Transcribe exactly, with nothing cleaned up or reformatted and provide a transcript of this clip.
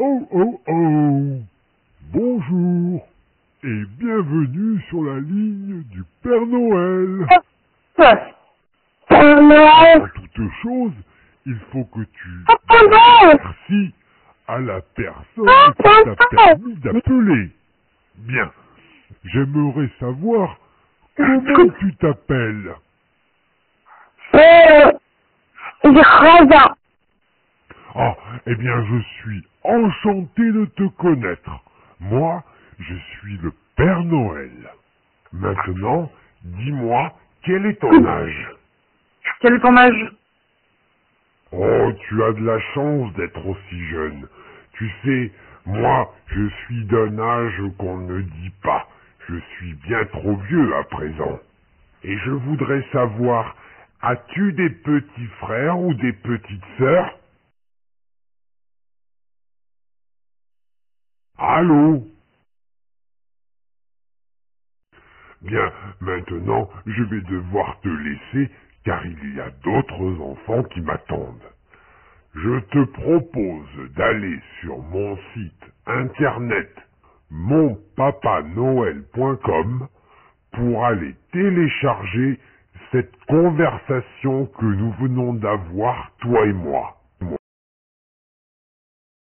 Oh oh oh! Bonjour et bienvenue sur la ligne du Père Noël. Père Noël. En toute chose, il faut que tu Père Noël. merci à la personne qui t'a permis d'appeler. Bien, j'aimerais savoir comment tu t'appelles. Euh, Rosa. Ah, eh bien, je suis enchanté de te connaître. Moi, je suis le Père Noël. Maintenant, dis-moi, quel est ton âge? Quel est ton âge? Oh, tu as de la chance d'être aussi jeune. Tu sais, moi, je suis d'un âge qu'on ne dit pas. Je suis bien trop vieux à présent. Et je voudrais savoir, as-tu des petits frères ou des petites sœurs? Allô? Bien, maintenant, je vais devoir te laisser, car il y a d'autres enfants qui m'attendent. Je te propose d'aller sur mon site internet mon papa noël point com pour aller télécharger cette conversation que nous venons d'avoir, toi et moi.